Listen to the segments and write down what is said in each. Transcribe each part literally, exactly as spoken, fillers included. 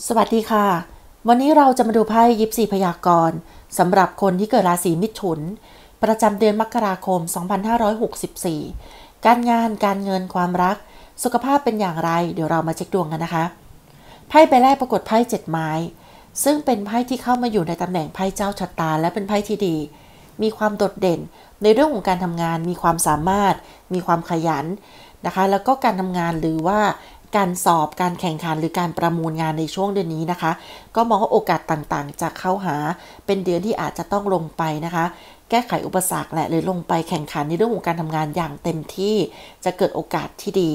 สวัสดีค่ะวันนี้เราจะมาดูไพ่ยิปซีพยากรณ์สำหรับคนที่เกิดราศีมิถุนประจำเดือนมกราคมสองพันห้าร้อยหกสิบสี่การงานการเงินความรักสุขภาพเป็นอย่างไรเดี๋ยวเรามาเช็คดวงกันนะคะไพ่ใบแรกปรากฏไพ่เจ็ดไม้ซึ่งเป็นไพ่ที่เข้ามาอยู่ในตำแหน่งไพ่เจ้าชะตาและเป็นไพ่ที่ดีมีความโดดเด่นในเรื่องของการทำงานมีความสามารถมีความขยันนะคะแล้วก็การทำงานหรือว่าการสอบการแข่งขันหรือการประมูลงานในช่วงเดือนนี้นะคะก็มองว่าโอกาสต่างๆจะเข้าหาเป็นเดือนที่อาจจะต้องลงไปนะคะแก้ไขอุปสรรคแหละหรือลงไปแข่งขันในเรื่องของการทำงานอย่างเต็มที่จะเกิดโอกาสที่ดี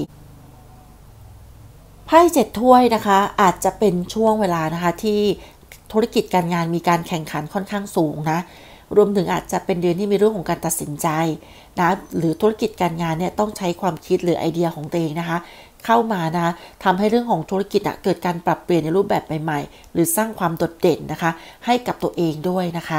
ไพ่เจ็ดถ้วยนะคะอาจจะเป็นช่วงเวลานะคะที่ธุรกิจการงานมีการแข่งขันค่อนข้างสูงนะรวมถึงอาจจะเป็นเดือนที่มีเรื่องของการตัดสินใจนะหรือธุรกิจการงานเนี่ยต้องใช้ความคิดหรือไอเดียของตัวเองนะคะเข้ามานะทำให้เรื่องของธุรกิจเกิดการปรับเปลี่ยนในรูปแบบใหม่ๆหรือสร้างความโดดเด่นนะคะให้กับตัวเองด้วยนะคะ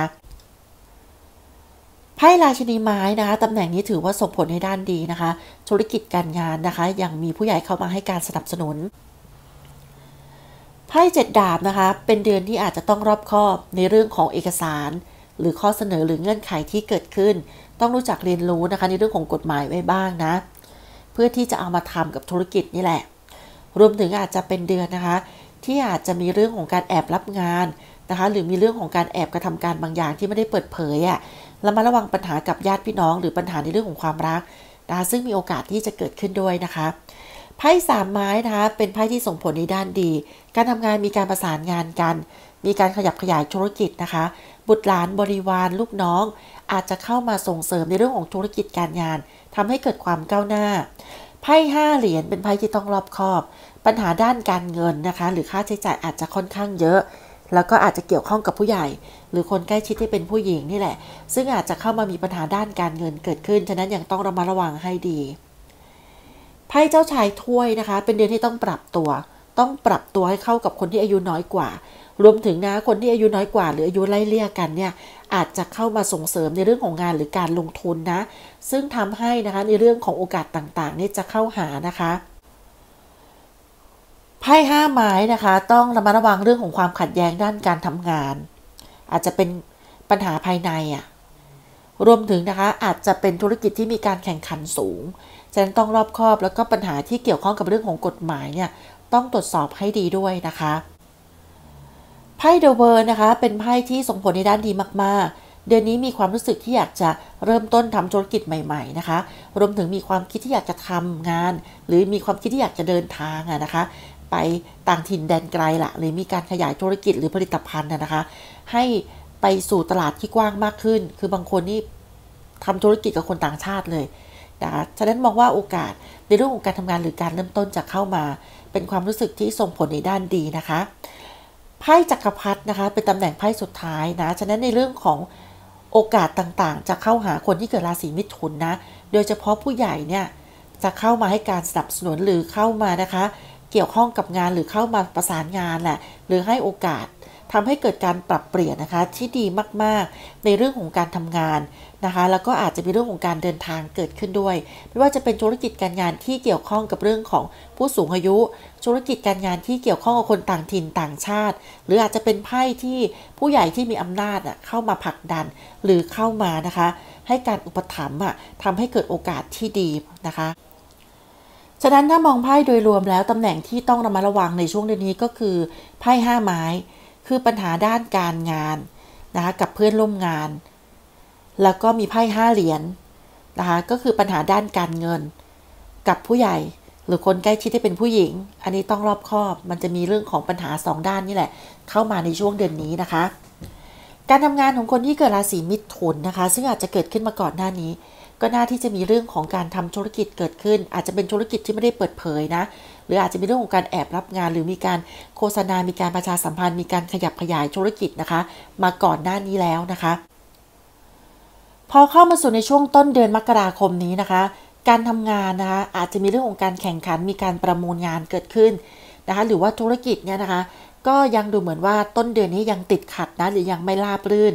ไพ่ราชินีไม้นะคะตำแหน่งนี้ถือว่าส่งผลในด้านดีนะคะธุรกิจการงานนะคะยังมีผู้ใหญ่เข้ามาให้การสนับสนุนไพ่เจ็ดดาบนะคะเป็นเดือนที่อาจจะต้องรอบคอบในเรื่องของเอกสารหรือข้อเสนอหรือเงื่อนไขที่เกิดขึ้นต้องรู้จักเรียนรู้นะคะในเรื่องของกฎหมายไว้บ้างนะเพื่อที่จะเอามาทำกับธุรกิจนี่แหละรวมถึงอาจจะเป็นเดือนนะคะที่อาจจะมีเรื่องของการแอบรับงานนะคะหรือมีเรื่องของการแอบกระทำการบางอย่างที่ไม่ได้เปิดเผยอ่ะแล้วมาระวังปัญหากับญาติพี่น้องหรือปัญหาในเรื่องของความรักนะคะซึ่งมีโอกาสที่จะเกิดขึ้นด้วยนะคะไพ่สามไม้นะคะเป็นไพ่ที่ส่งผลในด้านดีการทำงานมีการประสานงานกันมีการขยับขยายธุรกิจนะคะบุตรหลานบริวารลูกน้องอาจจะเข้ามาส่งเสริมในเรื่องของธุรกิจการงานทำให้เกิดความก้าวหน้าไพ่ห้าเหรียญเป็นไพ่ที่ต้องรอบคอบปัญหาด้านการเงินนะคะหรือค่าใช้จ่ายอาจจะค่อนข้างเยอะแล้วก็อาจจะเกี่ยวข้องกับผู้ใหญ่หรือคนใกล้ชิดที่เป็นผู้หญิงนี่แหละซึ่งอาจจะเข้ามามีปัญหาด้านการเงินเกิดขึ้นฉะนั้นยังต้องระมัดระวังให้ดีไพ่เจ้าชายถ้วยนะคะเป็นเดือนที่ต้องปรับตัวต้องปรับตัวให้เข้ากับคนที่อายุน้อยกว่ารวมถึงนะคนที่อายุน้อยกว่าหรืออายุไล่เลี่ยกันเนี่ยอาจจะเข้ามาส่งเสริมในเรื่องของงานหรือการลงทุนนะซึ่งทำให้นะคะในเรื่องของโอกาสต่างๆนี่จะเข้าหานะคะไพ่ห้าไม้นะคะต้องระมัดระวังเรื่องของความขัดแย้งด้านการทำงานอาจจะเป็นปัญหาภายในอ่ะรวมถึงนะคะอาจจะเป็นธุรกิจที่มีการแข่งขันสูงฉะนั้นต้องรอบคอบแล้วก็ปัญหาที่เกี่ยวข้องกับเรื่องของกฎหมายเนี่ยต้องตรวจสอบให้ดีด้วยนะคะไพ่เดอะเวิร์นะคะเป็นไพ่ที่ส่งผลในด้านดีมากๆเดือนนี้มีความรู้สึกที่อยากจะเริ่มต้นทำธุรกิจใหม่ๆนะคะรวมถึงมีความคิดที่อยากจะทำงานหรือมีความคิดที่อยากจะเดินทางอะนะคะไปต่างถิ่นแดนไกลละหรือมีการขยายธุรกิจหรือผลิตภัณฑ์นะคะให้ไปสู่ตลาดที่กว้างมากขึ้นคือบางคนนี่ทำธุรกิจกับคนต่างชาติเลยนะคะฉะนั้นมองว่าโอกาสในเรื่องของการทำงานหรือการเริ่มต้นจะเข้ามาเป็นความรู้สึกที่ส่งผลในด้านดีนะคะไพ่จักรพรรดินะคะเป็นตำแหน่งไพ่สุดท้ายนะฉะนั้นในเรื่องของโอกาสต่างๆจะเข้าหาคนที่เกิดราศีมิถุนนะโดยเฉพาะผู้ใหญ่เนี่ยจะเข้ามาให้การสนับสนุนหรือเข้ามานะคะเกี่ยวข้องกับงานหรือเข้ามาประสานงานแหละหรือให้โอกาสทำให้เกิดการปรับเปลี่ยนนะคะที่ดีมากๆในเรื่องของการทำงานนะคะแล้วก็อาจจะมีเรื่องของการเดินทางเกิดขึ้นด้วยไม่ว่าจะเป็นธุรกิจการงานที่เกี่ยวข้องกับเรื่องของผู้สูงอายุธุรกิจการงานที่เกี่ยวข้องกับคนต่างถิ่นต่างชาติหรืออาจจะเป็นไพ่ที่ผู้ใหญ่ที่มีอำนาจเข้ามาผลักดันหรือเข้ามานะคะให้การอุปถัมภ์ทำให้เกิดโอกาสที่ดีนะคะฉะนั้นถ้ามองไพ่โดยรวมแล้วตำแหน่งที่ต้องระมัดระวังในช่วงเดือนนี้ก็คือไพ่ห้าไม้คือปัญหาด้านการงานนะคะกับเพื่อนร่วมงานแล้วก็มีไพ่ห้าเหรียญนะคะก็คือปัญหาด้านการเงินกับผู้ใหญ่หรือคนใกล้ชิดที่เป็นผู้หญิงอันนี้ต้องรอบคอบมันจะมีเรื่องของปัญหาสองด้านนี่แหละเข้ามาในช่วงเดือนนี้นะคะการทำงานของคนที่เกิดราศีมิถุนนะคะซึ่งอาจจะเกิดขึ้นมาก่อนหน้านี้ก็น่าที่จะมีเรื่องของการทำธุรกิจเกิดขึ้นอาจจะเป็นธุรกิจที่ไม่ได้เปิดเผยนะหรืออาจจะมีเรื่องของการแอบรับงานหรือมีการโฆษณามีการประชาสัมพันธ์มีการขยับขยายธุรกิจนะคะมาก่อนหน้านี้แล้วนะคะพอเข้ามาสู่ในช่วงต้นเดือนมกราคมนี้นะคะการทำงานนะคะอาจจะมีเรื่องของการแข่งขันมีการประมูลงานเกิดขึ้นนะคะหรือว่าธุรกิจเนี่ยนะคะก็ยังดูเหมือนว่าต้นเดือนนี้ยังติดขัดนะหรือยังไม่ราบรื่น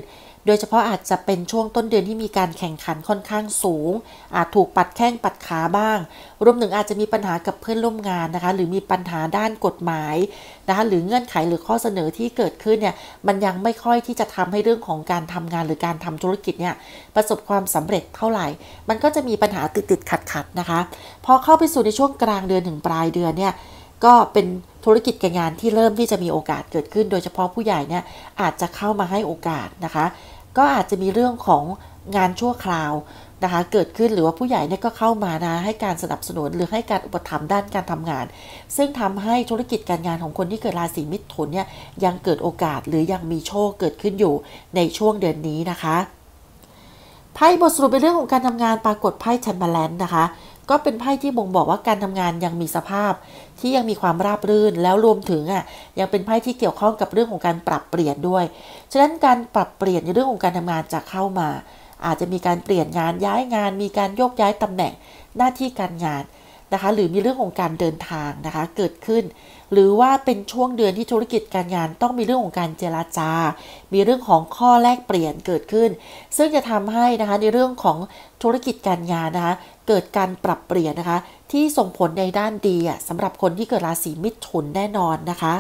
โดยเฉพาะอาจจะเป็นช่วงต้นเดือนที่มีการแข่งขันค่อนข้างสูงอาจถูกปัดแข้งปัดขาบ้างรวมถึงอาจจะมีปัญหากับเพื่อนร่วมงานนะคะหรือมีปัญหาด้านกฎหมายนะคะหรือเงื่อนไขหรือข้อเสนอที่เกิดขึ้นเนี่ยมันยังไม่ค่อยที่จะทำให้เรื่องของการทำงานหรือการทำธุรกิจเนี่ยประสบความสำเร็จเท่าไหร่มันก็จะมีปัญหาติดติดขัดขัดนะคะพอเข้าไปสู่ในช่วงกลางเดือนถึงปลายเดือนเนี่ยก็เป็นธุรกิจการงานที่เริ่มที่จะมีโอกาสเกิดขึ้นโดยเฉพาะผู้ใหญ่เนี่ยอาจจะเข้ามาให้โอกาสนะคะก็อาจจะมีเรื่องของงานชั่วคราวนะคะเกิดขึ้นหรือว่าผู้ใหญ่เนี่ยก็เข้ามานะให้การสนับสนุนหรือให้การอุปถัมภ์ด้านการทำงานซึ่งทำให้ธุรกิจการงานของคนที่เกิดราศีมิถุนเนี่ยยังเกิดโอกาสหรือยังมีโชคเกิดขึ้นอยู่ในช่วงเดือนนี้นะคะไพ่บทสรุปในเรื่องของการทำงานปรากฏไพ่แชมเบอร์แลนนะคะก็เป็นไพ่ที่บ่งบอกว่าการทำงานยังมีสภาพที่ยังมีความราบรื่นแล้วรวมถึงอ่ะยังเป็นไพ่ที่เกี่ยวข้องกับเรื่องของการปรับเปลี่ยนด้วยฉะนั้นการปรับเปลี่ยนในเรื่องของการทำงานจะเข้ามาอาจจะมีการเปลี่ยนงานย้ายงานมีการโยกย้ายตำแหน่งหน้าที่การงานนะคะหรือมีเรื่องของการเดินทางนะคะเกิดขึ้นหรือว่าเป็นช่วงเดือนที่ธุรกิจการงานต้องมีเรื่องของการเจรจามีเรื่องของข้อแลกเปลี่ยนเกิดขึ้นซึ่งจะทำให้นะคะในเรื่องของธุรกิจการงานนะคะเกิดการปรับเปลี่ยนนะคะที่ส่งผลในด้านดีสำหรับคนที่เกิดราศีมิถุนแน่นอนนะคะ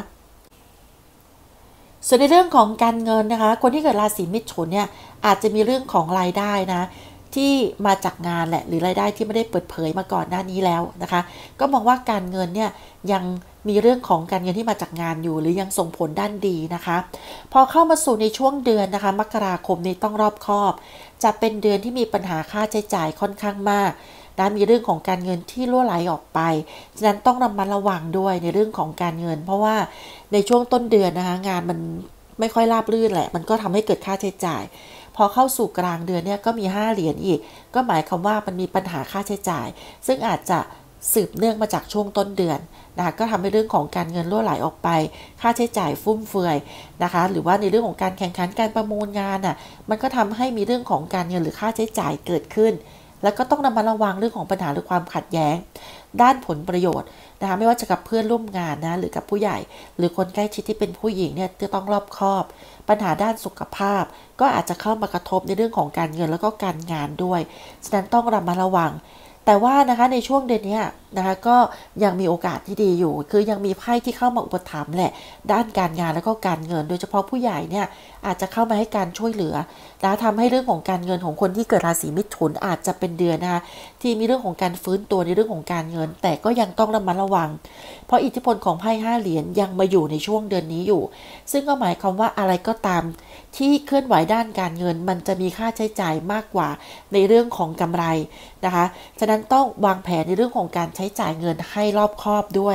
ส่วนในเรื่องของการเงินนะคะคนที่เกิดราศีมิถุนเนี่ยอาจจะมีเรื่องของรายได้นะที่มาจากงานแหละหรือรายได้ที่ไม่ได้เปิดเผยมาก่อนหน้านี้แล้วนะคะก็มองว่าการเงินเนี่ยยังมีเรื่องของการเงินที่มาจากงานอยู่หรือยังส่งผลด้านดีนะคะพอเข้ามาสู่ในช่วงเดือนนะคะมกราคมนี้ต้องรอบคอบจะเป็นเดือนที่มีปัญหาค่าใช้จ่ายค่อนข้างมากนะมีเรื่องของการเงินที่รั่วไหลออกไปฉะนั้นต้องระมัดระวังด้วยในเรื่องของการเงินเพราะว่าในช่วงต้นเดือนนะคะงานมันไม่ค่อยราบรื่นแหละมันก็ทำให้เกิดค่าใช้จ่ายพอเข้าสู่กลางเดือนเนี่ยก็มีห้าเหรียญอีกก็หมายความว่ามันมีปัญหาค่าใช้จ่ายซึ่งอาจจะสืบเนื่องมาจากช่วงต้นเดือนนะคะก็ทำให้เรื่องของการเงินรั่วไหลออกไปค่าใช้จ่ายฟุ่มเฟือยนะคะหรือว่าในเรื่องของการแข่งขันการประมูลงานอ่ะมันก็ทำให้มีเรื่องของการเงินหรือค่าใช้จ่ายเกิดขึ้นแล้วก็ต้องระมัดระวังเรื่องของปัญหาหรือความขัดแย้งด้านผลประโยชน์นะคะไม่ว่าจะกับเพื่อนร่วมงานนะหรือกับผู้ใหญ่หรือคนใกล้ชิดที่เป็นผู้หญิงเนี่ยจะต้องรอบคอบปัญหาด้านสุขภาพก็อาจจะเข้ามากระทบในเรื่องของการเงินแล้วก็การงานด้วยฉะนั้นต้องระมัดระวังแต่ว่านะคะในช่วงเดือนนี้นะคะก็ยังมีโอกาสที่ดีอยู่คือยังมีไพ่ที่เข้ามาอุปถัมภ์แหละด้านการงานแล้วก็การเงินโดยเฉพาะผู้ใหญ่เนี่ยอาจจะเข้ามาให้การช่วยเหลือนะทำให้เรื่องของการเงินของคนที่เกิดราศีมิถุนอาจจะเป็นเดือนนะคะที่มีเรื่องของการฟื้นตัวในเรื่องของการเงินแต่ก็ยังต้องระมัดระวังเพราะอิทธิพลของไพ่ห้าเหรียญยังมาอยู่ในช่วงเดือนนี้อยู่ซึ่งก็หมายความว่าอะไรก็ตามที่เคลื่อนไหวด้านการเงินมันจะมีค่าใช้จ่ายมากกว่าในเรื่องของกำไรนะคะฉะนั้นต้องวางแผนในเรื่องของการใช้จ่ายเงินให้รอบคอบด้วย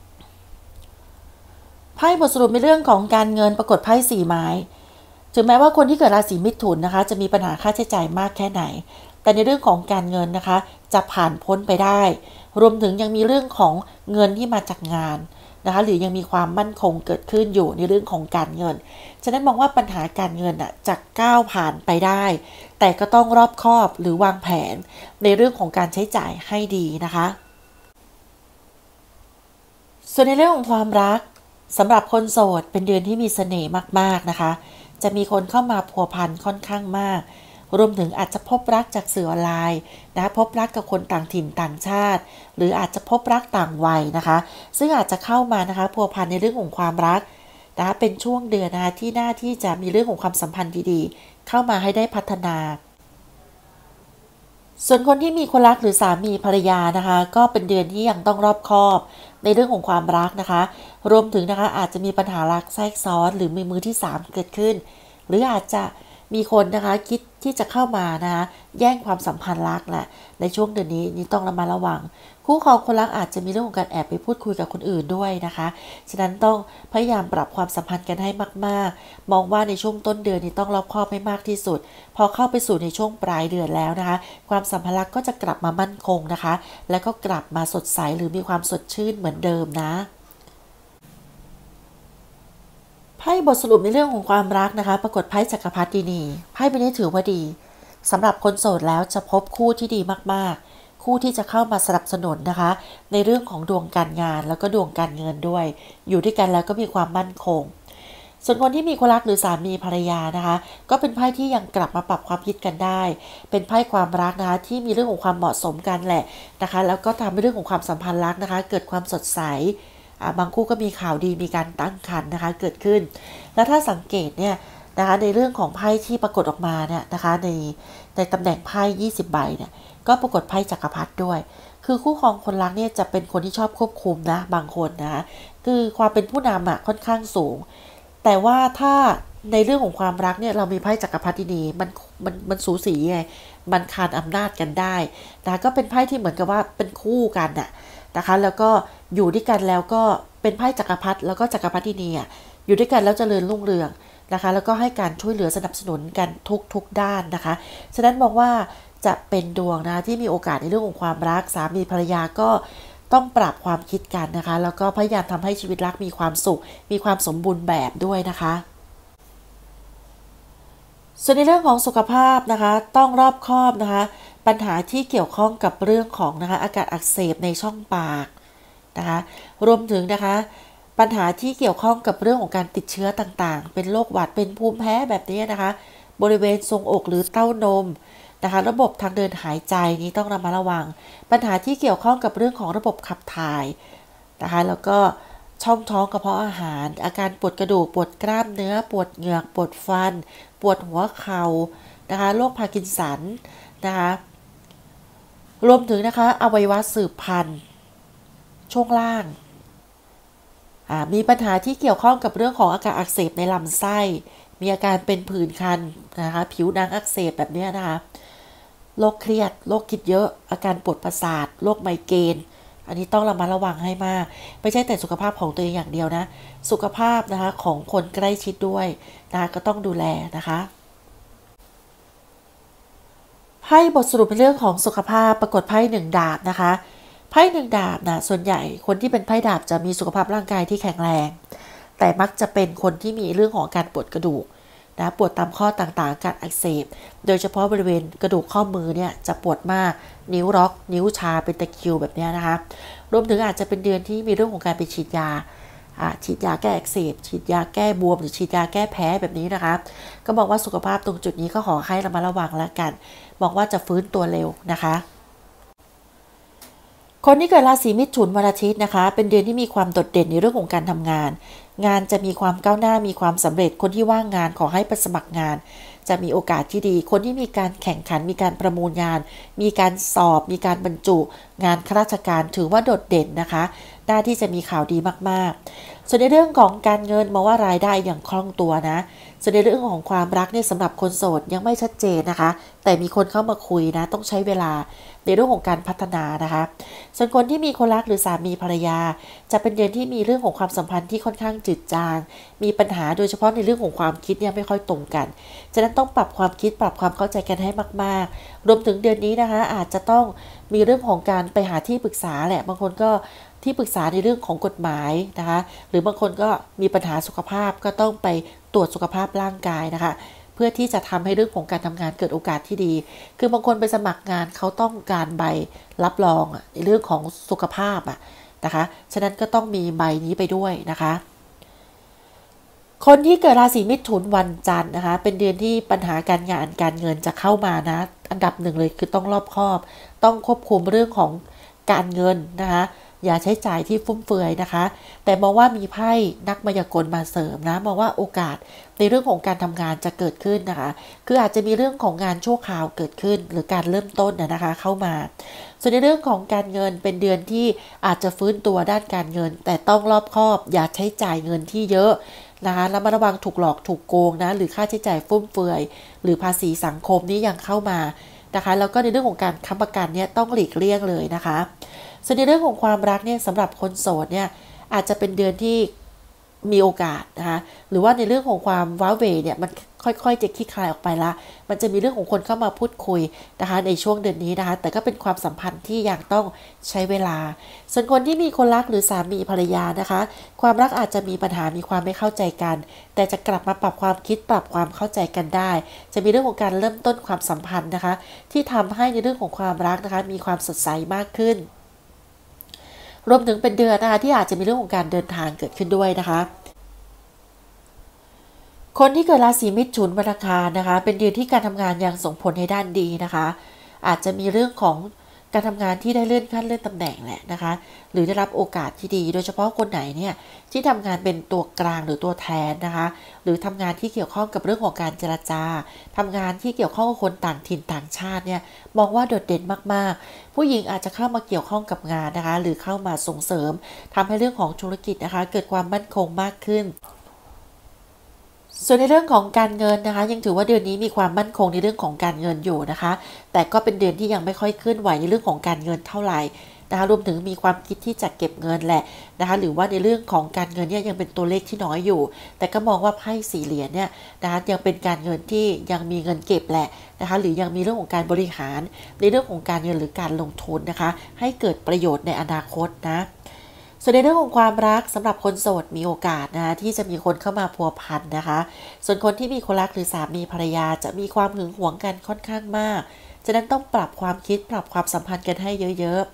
ไพ่บทสรุปในเรื่องของการเงินปรากฏไพ่สี่ไม้ถึงแม้ว่าคนที่เกิดราศีมิถุนนะคะจะมีปัญหาค่าใช้จ่ายมากแค่ไหนแต่ในเรื่องของการเงินนะคะจะผ่านพ้นไปได้รวมถึงยังมีเรื่องของเงินที่มาจากงานนะคะหรือยังมีความมั่นคงเกิดขึ้นอยู่ในเรื่องของการเงินฉะนั้นมองว่าปัญหาการเงินอ่ะจะก้าวผ่านไปได้แต่ก็ต้องรอบคอบหรือวางแผนในเรื่องของการใช้จ่ายให้ดีนะคะส่วนในเรื่องของความรักสำหรับคนโสดเป็นเดือนที่มีเสน่ห์มากๆนะคะจะมีคนเข้ามาพัวพันค่อนข้างมากรวมถึงอาจจะพบรักจากสื่อออนไลน์นะพบรักกับคนต่างถิ่นต่างชาติหรืออาจจะพบรักต่างวัยนะคะซึ่งอาจจะเข้ามานะคะพัวพันในเรื่องของความรักนะเป็นช่วงเดือนนะคะที่หน้าที่จะมีเรื่องของความสัมพันธ์ดีๆเข้ามาให้ได้พัฒนาส่วนคนที่มีคนรักหรือสามีภรรยานะคะก็เป็นเดือนที่ยังต้องรอบคอบในเรื่องของความรักนะคะรวมถึงนะคะอาจจะมีปัญหารักแทรกซ้อนหรือมีมือที่สามเกิดขึ้นหรืออาจจะมีคนนะคะคิดที่จะเข้ามานะคะแย่งความสัมพันธ์รักแหละในช่วงเดือนนี้นี่ต้องระมัดระวังคู่ครองคนรักอาจจะมีเรื่องของการแอบไปพูดคุยกับคนอื่นด้วยนะคะฉะนั้นต้องพยายามปรับความสัมพันธ์กันให้มากๆมองว่าในช่วงต้นเดือนนี้ต้องรอบคอบให้มากที่สุดพอเข้าไปสู่ในช่วงปลายเดือนแล้วนะคะความสัมพันธ์รักก็จะกลับมามั่นคงนะคะแล้วก็กลับมาสดใสหรือมีความสดชื่นเหมือนเดิมนะไพ่บทสรุปในเรื่องของความรักนะคะปรากฏไพ่จักรพรรดินีไพ่ใบนี้ถือว่าดีสำหรับคนโสดแล้วจะพบคู่ที่ดีมากๆคู่ที่จะเข้ามาสนับสนุนนะคะในเรื่องของดวงการงานแล้วก็ดวงการเงินด้วยอยู่ด้วยกันแล้วก็มีความมั่นคงส่วนคนที่มีคนรักหรือสามีภรรยานะคะก็เป็นไพ่ที่ยังกลับมาปรับความคิดกันได้เป็นไพ่ความรักนะคะที่มีเรื่องของความเหมาะสมกันแหละนะคะแล้วก็ทำให้เรื่องของความสัมพันธ์รักนะคะเกิดความสดใสบางคู่ก็มีข่าวดีมีการตั้งครรภ์นะคะเกิดขึ้นแล้วถ้าสังเกตเนี่ยนะคะในเรื่องของไพ่ที่ปรากฏออกมาเนี่ยนะคะในในตำแหน่งไพ่ยี่สิบใบเนี่ยก็ปรากฏไพ่จักรพรรดิด้วยคือคู่ครองคนรักเนี่ยจะเป็นคนที่ชอบควบคุมนะบางคนนะคะคือความเป็นผู้นำอ่ะค่อนข้างสูงแต่ว่าถ้าในเรื่องของความรักเนี่ยเรามีไพ่จักรพรรดินีมันมันมันสูสีไงมันคานอำนาจกันได้นะก็เป็นไพ่ที่เหมือนกับว่าเป็นคู่กันน่ะนะคะแล้วก็อยู่ด้วยกันแล้วก็เป็นไพ่จักรพรรดิแล้วก็จักรพรรดินีอ่ะอยู่ด้วยกันแล้วเจริญรุ่งเรืองนะคะแล้วก็ให้การช่วยเหลือสนับสนุนกันทุกทุกด้านนะคะฉะนั้นมองว่าจะเป็นดวงนะที่มีโอกาสในเรื่องของความรักสามีภรรยาก็ต้องปรับความคิดกันนะคะแล้วก็พยายามทำให้ชีวิตรักมีความสุขมีความสมบูรณ์แบบด้วยนะคะส่วนในเรื่องของสุขภาพนะคะต้องรอบคอบนะคะปัญหาที่เกี่ยวข้องกับเรื่องของนะคะอากาศอักเสบในช่องปากนะคะรวมถึงนะคะปัญหาที่เกี่ยวข้องกับเรื่องของการติดเชื้อต่างๆเป็นโรคหวัดเป็นภูมิแพ้แบบนี้นะคะบริเวณทรวงอกหรือเต้านมนะคะระบบทางเดินหายใจนี้ต้องระมัดระวังปัญหาที่เกี่ยวข้องกับเรื่องของระบบขับถ่ายนะคะแล้วก็ช่องท้องกระเพาะอาหารอาการปวดกระดูกปวดกล้ามเนื้อปวดเหงือกปวดฟันปวดหัวเข่านะคะโรคพาร์กินสันนะคะรวมถึงนะคะอวัยวะสืบพันธุ์ช่วงล่างมีปัญหาที่เกี่ยวข้องกับเรื่องของอาการอักเสบในลำไส้มีอาการเป็นผื่นคันนะคะผิวหนังอักเสบแบบนี้นะคะโรคเครียดโรคคิดเยอะอาการปวดประสาทโรคไมเกรนอันนี้ต้องระมัดระวังให้มากไม่ใช่แต่สุขภาพของตัวเองอย่างเดียวนะสุขภาพนะคะของคนใกล้ชิดด้วยนะคะก็ต้องดูแลนะคะไพ่บทสรุปในเรื่องของสุขภาพปรากฏไพ่หนึ่งดาบนะคะไพ่หนึ่งดาบนะส่วนใหญ่คนที่เป็นไพ่ดาบจะมีสุขภาพร่างกายที่แข็งแรงแต่มักจะเป็นคนที่มีเรื่องของการปวดกระดูกนะปวดตามข้อต่างๆการอักเสบโดยเฉพาะบริเวณกระดูกข้อมือเนี่ยจะปวดมากนิ้วล็อกนิ้วชาเป็นตะคริวแบบนี้นะคะรวมถึงอาจจะเป็นเดือนที่มีเรื่องของการไปฉีดยาฉีดยาแก้อักเสบฉีดยาแก้บวมหรือฉีดยาแก้แพ้แบบนี้นะคะก็บอกว่าสุขภาพตรงจุดนี้ก็ขอให้ระมัดระวังแล้วกันบอกว่าจะฟื้นตัวเร็วนะคะคนที่เกิดราศีมิถุนวันอาทิตย์นะคะเป็นเดือนที่มีความโดดเด่นในเรื่องของการทำงานงานจะมีความก้าวหน้ามีความสำเร็จคนที่ว่างงานขอให้ไปสมัครงานจะมีโอกาสที่ดีคนที่มีการแข่งขันมีการประมูลงานมีการสอบมีการบรรจุงานข้าราชการถือว่าโดดเด่นนะคะน่าที่จะมีข่าวดีมากๆส่วนในเรื่องของการเงินมองว่ารายได้อย่างคล่องตัวนะส่วนในเรื่องของความรักเนี่ยสำหรับคนโสดยังไม่ชัดเจนนะคะแต่มีคนเข้ามาคุยนะต้องใช้เวลาในเรื่องของการพัฒนานะคะส่วนคนที่มีคนรักหรือสามีภรรยาจะเป็นเดือนที่มีเรื่องของความสัมพันธ์ที่ค่อนข้างจืดจางมีปัญหาโดยเฉพาะในเรื่องของความคิดเนี่ยไม่ค่อยตรงกันฉะนั้นต้องปรับความคิดปรับความเข้าใจกันให้มากๆรวมถึงเดือนนี้นะคะอาจจะต้องมีเรื่องของการไปหาที่ปรึกษาแหละบางคนก็ที่ปรึกษาในเรื่องของกฎหมายนะคะหรือบางคนก็มีปัญหาสุขภาพก็ต้องไปตรวจสุขภาพร่างกายนะคะเพื่อที่จะทำให้เรื่องของการทำงานเกิดโอกาสที่ดีคือบางคนไปสมัครงานเขาต้องการใบรับรองในเรื่องของสุขภาพอ่ะนะคะฉะนั้นก็ต้องมีใบนี้ไปด้วยนะคะคนที่เกิดราศีมิถุนวันจันทร์นะคะเป็นเดือนที่ปัญหาการงานการเงินจะเข้ามานะอันดับหนึ่งเลยคือต้องรอบคอบต้องควบคุมเรื่องของการเงินนะคะอย่าใช้จ่ายที่ฟุ่มเฟือยนะคะแต่มองว่ามีไพ่นักมายากลมาเสริมนะมองว่าโอกาสในเรื่องของการทำงานจะเกิดขึ้นนะคะคืออาจจะมีเรื่องของงานชั่วคราวเกิดขึ้นหรือการเริ่มต้นนะคะเข้ามาส่วนในเรื่องของการเงินเป็นเดือนที่อาจจะฟื้นตัวด้านการเงินแต่ต้องรอบคอบอย่าใช้จ่ายเงินที่เยอะนะคะแล้วมาระวังถูกหลอกถูกโกงนะหรือค่าใช้จ่ายฟุ่มเฟือยหรือภาษีสังคมนี้ยังเข้ามานะคะแล้วก็ในเรื่องของการค้ำประกันเนี่ยต้องหลีกเลี่ยงเลยนะคะส่วนในเรื่องของความรักเนี่ยสำหรับคนโสดเนี่ยอาจจะเป็นเดือนที่มีโอกาสนะคะหรือว่าในเรื่องของความว้าเหวเนี่ยมันค่อยๆจะคลี่คลายออกไปละมันจะมีเรื่องของคนเข้ามาพูดคุยนะคะในช่วงเดือนนี้นะคะแต่ก็เป็นความสัมพันธ์ที่ยังต้องใช้เวลาส่วนคนที่มีคนรักหรือสามีภรรยานะคะความรักอาจจะมีปัญหามีความไม่เข้าใจกันแต่จะกลับมาปรับความคิดปรับความเข้าใจกันได้จะมีเรื่องของการเริ่มต้นความสัมพันธ์นะคะที่ทำให้ในเรื่องของความรักนะคะมีความสดใสมากขึ้นรวมถึงเป็นเดือนนะคะที่อาจจะมีเรื่องของการเดินทางเกิดขึ้นด้วยนะคะคนที่เกิดราศีมิถุนวันอังคารนะคะเป็นเดือนที่การทำงานยังส่งผลในด้านดีนะคะอาจจะมีเรื่องของการทำงานที่ได้เลื่อนขั้นเลื่อนตำแหน่งแหละนะคะหรือได้รับโอกาสที่ดีโดยเฉพาะคนไหนเนี่ยที่ทำงานเป็นตัวกลางหรือตัวแทนนะคะหรือทำงานที่เกี่ยวข้องกับเรื่องของการเจรจาทำงานที่เกี่ยวข้องกับคนต่างถิ่นต่างชาติเนี่ยมองว่าโดดเด่นมากๆผู้หญิงอาจจะเข้ามาเกี่ยวข้องกับงานนะคะหรือเข้ามาส่งเสริมทำให้เรื่องของธุรกิจนะคะเกิดความมั่นคงมากขึ้นส่วนในเรื่องของการเงินนะคะยังถือว่าเดือนนี้มีความมั่นคงในเรื่องของการเงินอยู่นะคะแต่ก็เป็นเดือนที่ยังไม่ค่อยเคลื่อนไหวในเรื่องของการเงินเท่าไหร่นะคะรวมถึงมีความคิดที่จะเก็บเงินแหละนะคะหรือว่าในเรื่องของการเงินเนี่ยยังเป็นตัวเลขที่น้อยอยู่แต่ก็มองว่าไพ่สี่เหรียญเนี่ยนะคะยังเป็นการเงินที่ยังมีเงินเก็บแหละนะคะหรือยังมีเรื่องของการบริหารในเรื่องของการเงินหรือการลงทุนนะคะให้เกิดประโยชน์ในอนาคตนะส่วนในเรื่องของความรักสำหรับคนโสดมีโอกาสนะคะที่จะมีคนเข้ามาพัวพันนะคะส่วนคนที่มีคนรักหรือสามีภรรยาจะมีความหึงหวงกันค่อนข้างมากฉะนั้นต้องปรับความคิดปรับความสัมพันธ์กันให้เยอะ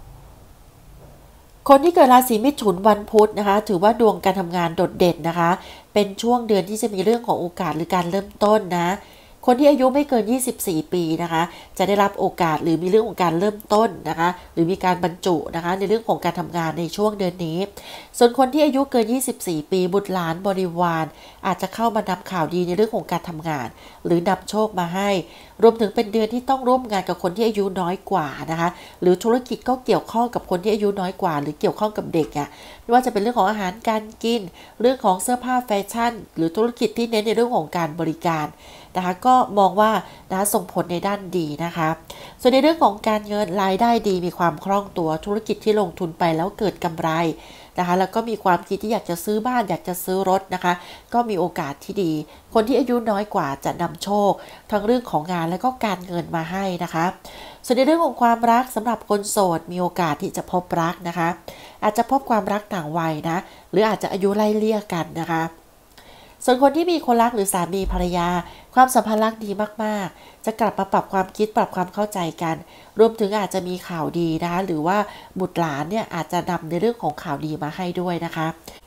ๆคนที่เกิดราศีมิถุนวันพุธนะคะถือว่าดวงการทำงานโดดเด่นนะคะเป็นช่วงเดือนที่จะมีเรื่องของโอกาสหรือการเริ่มต้นนะคนที่อายุไม่เกินยี่สิบสี่ปีนะคะจะได้รับโอกาสหรือมีเรื่องของการเริ่มต้นนะคะหรือมีการบรรจุนะคะในเรื่องของการทำงานในช่วงเดือนนี้ส่วนคนที่อายุเกินยี่สิบสี่ปีบุตรหลานบริวารอาจจะเข้ามานำข่าวดีในเรื่องของการทำงานหรือนำโชคมาให้รวมถึงเป็นเดือนที่ต้องร่วมงานกับคนที่อายุน้อยกว่านะคะหรือธุรกิจก็เกี่ยวข้องกับคนที่อายุน้อยกว่าหรือเกี่ยวข้องกับเด็กอ่ะไม่ว่าจะเป็นเรื่องของอาหารการกินเรื่องของเสื้อผ้าแฟชั่นหรือธุรกิจที่เน้นในเรื่องของการบริการนะคะก็มองว่านะคะส่งผลในด้านดีนะคะส่วนในเรื่องของการเงินรายได้ดีมีความคล่องตัวธุรกิจที่ลงทุนไปแล้วเกิดกำไรนะคะแล้วก็มีความคิดที่อยากจะซื้อบ้านอยากจะซื้อรถนะคะก็มีโอกาสที่ดีคนที่อายุน้อยกว่าจะนำโชคทั้งเรื่องของงานและก็การเงินมาให้นะคะส่วนในเรื่องของความรักสำหรับคนโสดมีโอกาสที่จะพบรักนะคะอาจจะพบความรักต่างวัยนะหรืออาจจะอายุไล่เลี่ยกันนะคะส่วนคนที่มีคนรักหรือสามีภรรยาความสัมพันธ์รักดีมากๆจะกลับมาปรับความคิดปรับความเข้าใจกันรวมถึงอาจจะมีข่าวดีนะคะหรือว่าบุตรหลานเนี่ยอาจจะนำในเรื่องของข่าวดีมาให้ด้วยนะคะ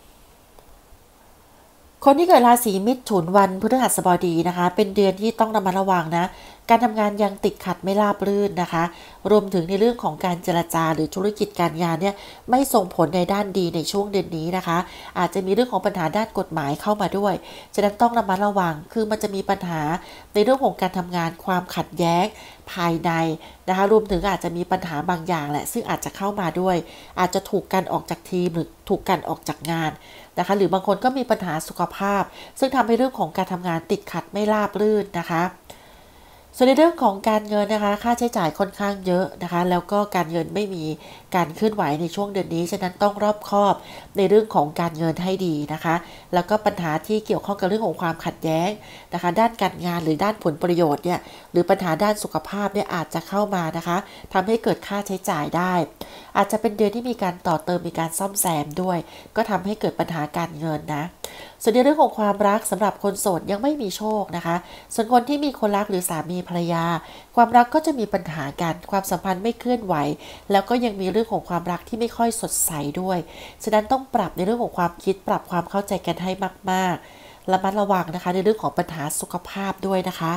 คนที่เกิดราศีมิถุนวันพฤหัสบดีนะคะเป็นเดือนที่ต้องระมัดระวังนะการทำงานยังติดขัดไม่ราบรื่นนะคะรวมถึงในเรื่องของการเจรจาหรือธุรกิจการงานเนี่ยไม่ส่งผลในด้านดีในช่วงเดือนนี้นะคะอาจจะมีเรื่องของปัญหาด้านกฎหมายเข้ามาด้วยฉะนั้นต้องระมัดระวังคือมันจะมีปัญหาในเรื่องของการทำงานความขัดแย้งภายในนะคะรวมถึงอาจจะมีปัญหาบางอย่างแหละซึ่งอาจจะเข้ามาด้วยอาจจะถูกกันออกจากทีมหรือถูกกันออกจากงานนะคะหรือบางคนก็มีปัญหาสุขภาพซึ่งทำให้เรื่องของการทำงานติดขัดไม่ราบรื่นนะคะส่วนในเรื่องของการเงินนะคะค่าใช้จ่ายค่อนข้างเยอะนะคะแล้วก็การเงินไม่มีการเคลื่อนไหวในช่วงเดือนนี้ฉะนั้นต้องรอบคอบในเรื่องของการเงินให้ดีนะคะแล้วก็ปัญหาที่เกี่ยวข้องกับเรื่องของความขัดแย้งนะคะด้านการงานหรือด้านผลประโยชน์เนี่ยหรือปัญหาด้านสุขภาพเนี่ยอาจจะเข้ามานะคะทำให้เกิดค่าใช้จ่ายได้อาจจะเป็นเดือนที่มีการต่อเติมมีการซ่อมแซมด้วยก็ทำให้เกิดปัญหาการเงินนะส่วนในเรื่องของความรักสำหรับคนโสดยังไม่มีโชคนะคะส่วนคนที่มีคนรักหรือสามีภรรยาความรักก็จะมีปัญหากันความสัมพันธ์ไม่เคลื่อนไหวแล้วก็ยังมีเรื่องของความรักที่ไม่ค่อยสดใสด้วยฉะนั้นต้องปรับในเรื่องของความคิดปรับความเข้าใจกันให้มากๆระมัดระวังนะคะในเรื่องของปัญหาสุขภาพด้วยนะคะ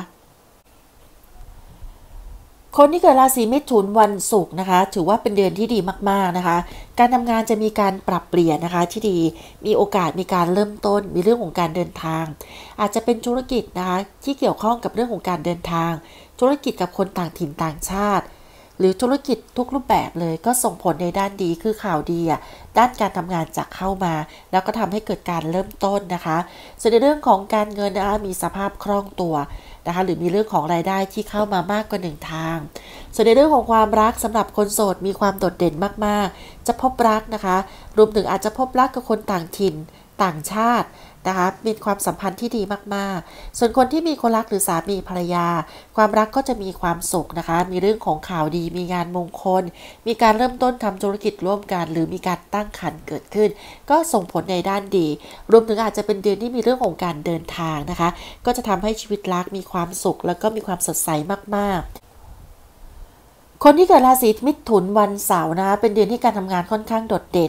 คนที่เกิดราศีมิถุนวันศุกร์นะคะถือว่าเป็นเดือนที่ดีมากๆนะคะการทำงานจะมีการปรับเปลี่ยนนะคะที่ดีมีโอกาสมีการเริ่มต้นมีเรื่องของการเดินทางอาจจะเป็นธุรกิจนะคะที่เกี่ยวข้องกับเรื่องของการเดินทางธุรกิจกับคนต่างถิ่นต่างชาติหรือธุรกิจทุกรูปแบบเลยก็ส่งผลในด้านดีคือข่าวดีอ่ะด้านการทำงานจะเข้ามาแล้วก็ทำให้เกิดการเริ่มต้นนะคะส่วนในเรื่องของการเงินนะคะมีสภาพคล่องตัวนะคะหรือมีเรื่องของรายได้ที่เข้ามามากกว่าหนึ่งทางส่วนในเรื่องของความรักสำหรับคนโสดมีความโดดเด่นมากๆจะพบรักนะคะรวมถึงอาจจะพบรักกับคนต่างถิ่นต่างชาตินะคะมีความสัมพันธ์ที่ดีมากๆส่วนคนที่มีคนรักหรือสามีภรรยาความรักก็จะมีความสุขนะคะมีเรื่องของข่าวดีมีงานมงคลมีการเริ่มต้นทำธุรกิจร่วมกันหรือมีการตั้งครรภ์เกิดขึ้นก็ส่งผลในด้านดีรวมถึงอาจจะเป็นเดือนที่มีเรื่องของการเดินทางนะคะก็จะทำให้ชีวิตรักมีความสุขแล้วก็มีความสดใสมากๆคนที่เกิดราศีมิถุนวันเสาร์นะคะเป็นเดือนที่การทำงานค่อนข้างโดดเด่น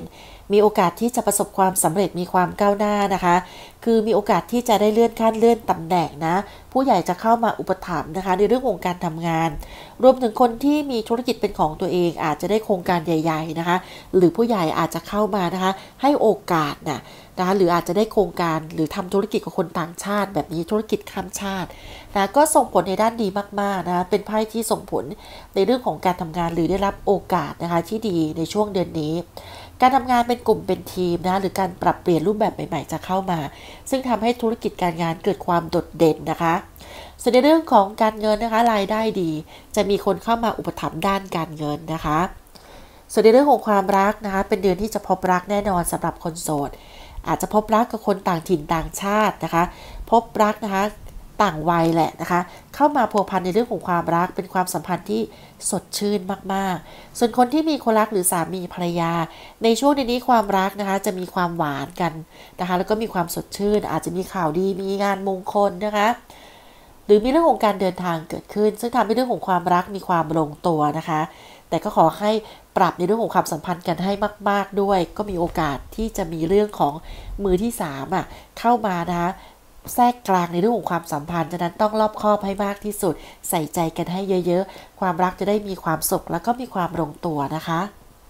มีโอกาสที่จะประสบความสำเร็จมีความก้าวหน้านะคะคือมีโอกาสที่จะได้เลื่อนขั้นเลื่อนตำแหน่งนะผู้ใหญ่จะเข้ามาอุปถัมภ์นะคะในเรื่องของการทำงานรวมถึงคนที่มีธุรกิจเป็นของตัวเองอาจจะได้โครงการใหญ่ๆนะคะหรือผู้ใหญ่อาจจะเข้ามานะคะให้โอกาสนะนะคะหรืออาจจะได้โครงการหรือทำธุรกิจกับคนต่างชาติแบบนี้ธุรกิจข้ามชาตินะก็ส่งผลในด้านดีมากๆนะคะเป็นไพ่ที่ส่งผลในเรื่องของการทำงานหรือได้รับโอกาสนะคะที่ดีในช่วงเดือนนี้การทำงานเป็นกลุ่มเป็นทีมนะหรือการปรับเปลี่ยนรูปแบบใหม่ๆจะเข้ามาซึ่งทำให้ธุรกิจการงานเกิดความโดดเด่นนะคะส่วนในเรื่องของการเงินนะคะรายได้ดีจะมีคนเข้ามาอุปถัมภ์ด้านการเงินนะคะส่วนในเรื่องของความรักนะคะเป็นเดือนที่จะพบรักแน่นอนสำหรับคนโสดอาจจะพบรักกับคนต่างถิ่นต่างชาตินะคะพบรักนะคะต่างวัยแหละนะคะเข้ามาพัวพันในเรื่องของความรักเป็นความสัมพันธ์ที่สดชื่นมากๆส่วนคนที่มีคนรักหรือสามีภรรยาในช่วงนี้ความรักนะคะจะมีความหวานกันนะคะแล้วก็มีความสดชื่นอาจจะมีข่าวดีมีงานมงคลนะคะหรือมีเรื่องของการเดินทางเกิดขึ้นซึ่งทำให้เรื่องของความรักมีความลงตัวนะคะแต่ก็ขอให้ปรับในเรื่องของความสัมพันธ์กันให้มากๆด้วยก็มีโอกาสที่จะมีเรื่องของมือที่สามอ่ะเข้ามานะคะแทรกกลางในเรื่องของความสัมพันธ์ฉะนั้นต้องรอบคอบให้มากที่สุดใส่ใจกันให้เยอะๆความรักจะได้มีความสุขแล้วก็มีความลงตัวนะคะ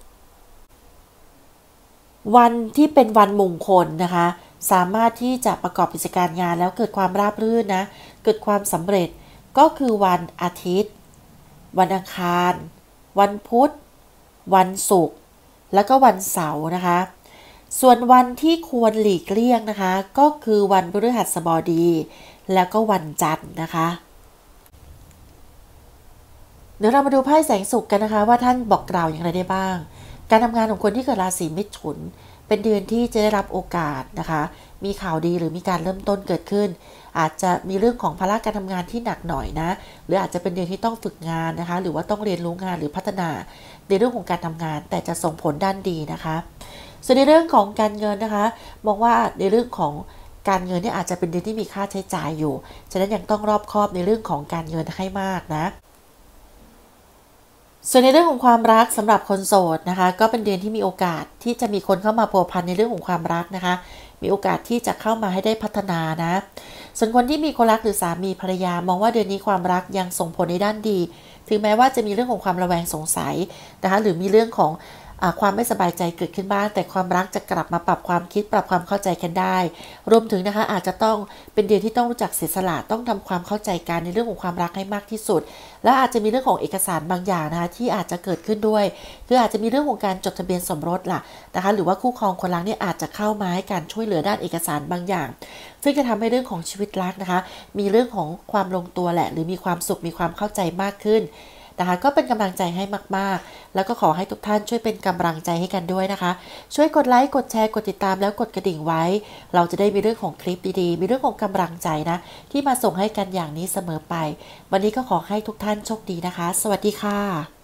วันที่เป็นวันมงคลนะคะสามารถที่จะประกอบกิจการงานแล้วเกิดความราบรื่นนะเกิดความสำเร็จก็คือวันอาทิตย์วันอังคารวันพุธวันศุกร์แล้วก็วันเสาร์นะคะส่วนวันที่ควรหลีกเลี่ยงนะคะก็คือวันพฤหัสบดีแล้วก็วันจันทร์นะคะเดี๋ยวเรามาดูไพ่แสงสุขกันนะคะว่าท่านบอกกล่าวอย่างไรได้บ้างการทำงานของคนที่เกิดราศีมิถุนเป็นเดือนที่จะได้รับโอกาสนะคะมีข่าวดีหรือมีการเริ่มต้นเกิดขึ้นอาจจะมีเรื่องของภาระการทำงานที่หนักหน่อยนะหรืออาจจะเป็นเดือนที่ต้องฝึกงานนะคะหรือว่าต้องเรียนรู้งานหรือพัฒนาในเรื่องของการทำงานแต่จะส่งผลด้านดีนะคะส่วนในเรื่องของการเงินนะคะมองว่าในเรื่องของการเงินเนี่ยอาจจะเป็นเดือนที่มีค่าใช้จ่ายอยู่ฉะนั้นยังต้องรอบคอบในเรื่องของการเงินให้มากนะส่วนในเรื่องของความรักสำหรับคนโสดนะคะก็เป็นเดือนที่มีโอกาสที่จะมีคนเข้ามาพัวพันในเรื่องของความรักนะคะมีโอกาสที่จะเข้ามาให้ได้พัฒนานะส่วนคนที่มีคนรักหรือสามีภรรยามองว่าเดือนนี้ความรักยังส่งผลในด้านดีถึงแม้ว่าจะมีเรื่องของความระแวงสงสัยนะคะหรือมีเรื่องของความไม่สบายใจเกิดขึ้นบ้างแต่ความรักจะกลับมาปรับความคิดปรับความเข้าใจกันได้รวมถึงนะคะอาจจะต้องเป็นเดือนที่ต้องรู้จักเสียสละต้องทำความเข้าใจกันในเรื่องของความรักให้มากที่สุดและอาจจะมีเรื่องของเอกสารบางอย่างนะคะที่อาจจะเกิดขึ้นด้วยคืออาจจะมีเรื่องของการจดทะเบียนสมรสล่ะนะคะหรือว่าคู่ครองคนรักเนี่ยอาจจะเข้ามาให้การช่วยเหลือด้านเอกสารบางอย่างซึ่งจะทำให้เรื่องของชีวิตรักนะคะมีเรื่องของความลงตัวแหละหรือมีความสุขมีความเข้าใจมากขึ้นนะคะก็เป็นกำลังใจให้มากๆแล้วก็ขอให้ทุกท่านช่วยเป็นกำลังใจให้กันด้วยนะคะช่วยกดไลค์กดแชร์กดติดตามแล้วกดกระดิ่งไว้เราจะได้มีเรื่องของคลิปดีๆมีเรื่องของกำลังใจนะที่มาส่งให้กันอย่างนี้เสมอไปวันนี้ก็ขอให้ทุกท่านโชคดีนะคะสวัสดีค่ะ